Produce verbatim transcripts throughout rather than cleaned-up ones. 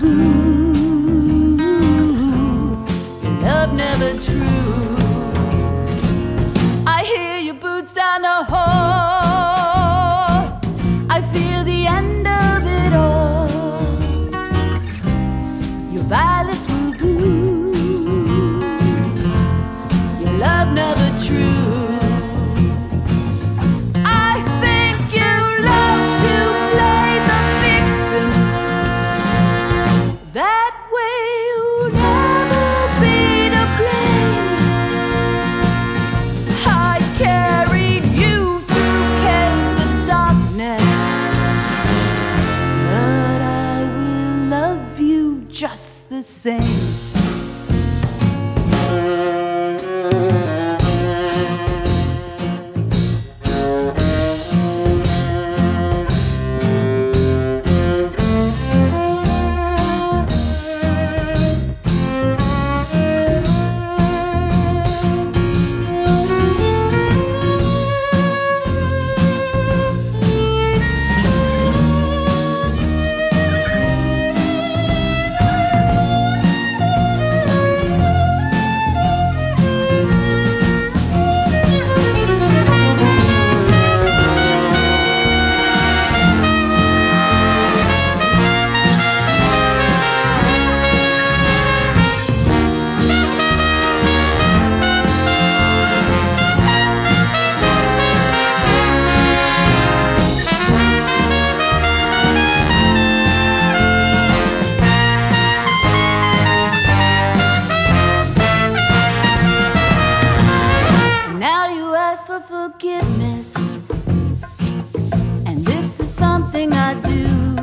blue, your love never true. I hear your boots down the hall, I feel the end of it all. Your violets were blue, your love never true. Just the same. For forgiveness, and this is something I do,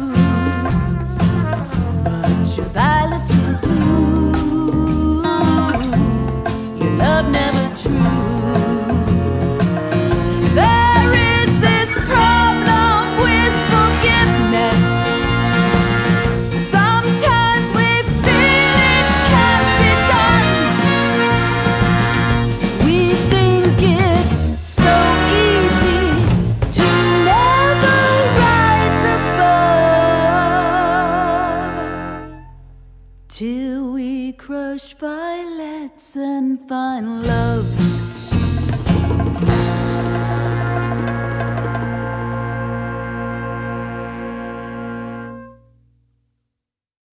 but your violets were blue, your love never true. There is this problem with forgiveness, sometimes we feel it can't be done. We think it till we crush violets and find love.